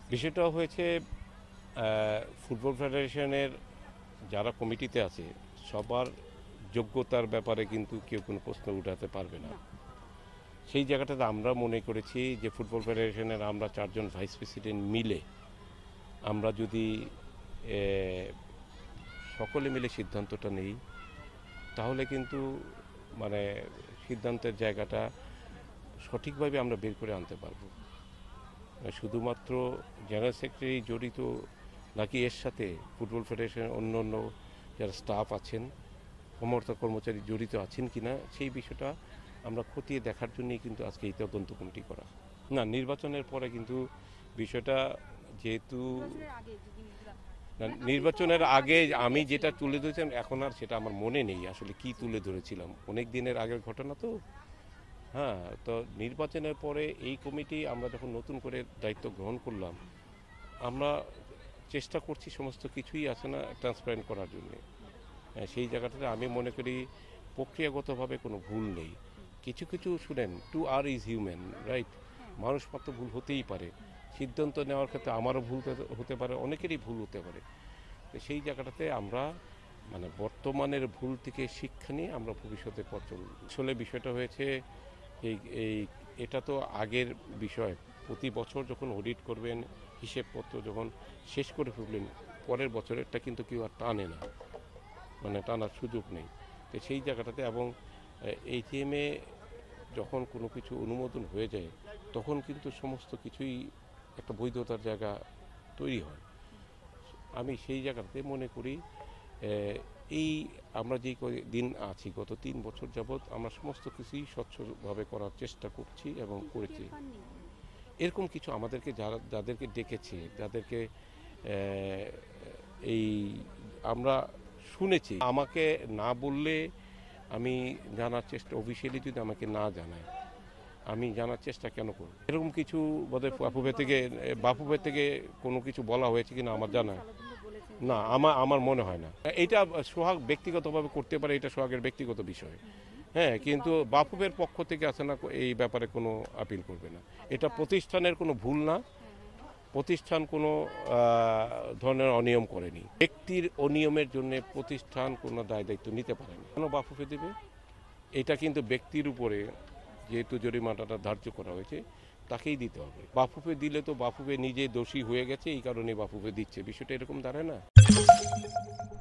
বিষয়টা হয়েছে ফুটবল ফেডারেশনের যারা কমিটিতে আছে সবার যোগ্যতার ব্যাপারে কিন্তু কেউ কোনো প্রশ্ন উঠাতে পারবে না। সেই জায়গাটাতে আমরা মনে করেছি যে ফুটবল ফেডারেশনের আমরা 4 জন ভাইস প্রেসিডেন্ট মিলে আমরা যদি সকলে মিলে সিদ্ধান্তটা নেই তাহলে কিন্তু মানে সিদ্ধান্তের জায়গাটা সঠিকভাবে আমরা বের করে আনতে পারবো। শুধুমাত্র জেনারেল সেক্রেটারি জড়িত নাকি এর সাথে ফুটবল ফেডারেশনের অন্য অন্য যারা স্টাফ আছেন কর্মচারী জড়িত আছেন কিনা সেই বিষয়টা আমরা খতিয়ে দেখার জন্যই কিন্তু আজকে এই তদন্ত কমিটি করা। না, নির্বাচনের পরে কিন্তু বিষয়টা যেহেতু নির্বাচনের আগে আমি যেটা তুলে ধরেছিলাম এখন আর সেটা আমার মনে নেই আসলে কি তুলে ধরেছিলাম, অনেক দিনের আগের ঘটনা তো। হ্যাঁ, তো নির্বাচনের পরে এই কমিটি আমরা যখন নতুন করে দায়িত্ব গ্রহণ করলাম আমরা চেষ্টা করছি সমস্ত কিছুই আছে না ট্রান্সপারেন্ট করার জন্য। সেই জায়গাটাতে আমি মনে করি প্রক্রিয়াগতভাবে কোনো ভুল নেই। কিছু কিছু শুনেন, to err is human, right? মানুষ মাত্র ভুল হতেই পারে, সিদ্ধান্ত নেওয়ার ক্ষেত্রে আমারও ভুল হতে পারে, অনেকেরই ভুল হতে পারে। সেই জায়গাটাতে আমরা মানে বর্তমানের ভুল থেকে শিক্ষা নিয়ে আমরা ভবিষ্যতে পথ চলব। আসলে বিষয়টা হয়েছে এটা তো আগের বিষয়। প্রতি বছর যখন অডিট করবেন, হিসেবপত্র যখন শেষ করে ফেলবেন, পরের বছরেরটা কিন্তু কেউ আর টানে না, মানে টানার সুযোগ নেই। তো সেই জায়গাটাতে এবং এইটিএমে যখন কোনো কিছু অনুমোদন হয়ে যায় তখন কিন্তু সমস্ত কিছুই একটা বৈধতার জায়গা তৈরি হয়। আমি সেই জায়গাতে মনে করি এই আমরা যে দিন আছি গত 3 বছর যাবৎ আমরা সমস্ত কিছুই স্বচ্ছভাবে করার চেষ্টা করছি এবং করেছি। এরকম কিছু আমাদেরকে যাদেরকে ডেকেছে, যাদেরকে এই আমরা শুনেছি, আমাকে না বললে আমি জানার চেষ্টা, অফিসিয়ালি যদি আমাকে না জানায় আমি জানার চেষ্টা কেন করব? এরকম কিছু বোধহয় বাফুফের থেকে কোনো কিছু বলা হয়েছে কিনা আমার জানা না, আমার মনে হয় না। এটা সোহাগ ব্যক্তিগতভাবে করতে পারে, এটা সোহাগের ব্যক্তিগত বিষয়। হ্যাঁ, কিন্তু বাফুফের পক্ষ থেকে আছে না এই ব্যাপারে কোনো আপিল করবে না। এটা প্রতিষ্ঠানের কোনো ভুল না, প্রতিষ্ঠান কোনো ধরনের অনিয়ম করেনি। ব্যক্তির অনিয়মের জন্য প্রতিষ্ঠান কোনো দায় দায়িত্ব নিতে পারে না। কেন বাফুফে দেবে? এটা কিন্তু ব্যক্তির উপরে যেহেতু জরিমানাটা ধার্য করা হয়েছে তাকেই দিতে হবে। বাফুফে দিলে তো বাফুফে নিজে দোষী হয়ে গেছে, এই কারণে বাফুফে দিচ্ছে, বিষয়টা এরকম দাঁড়ায় না।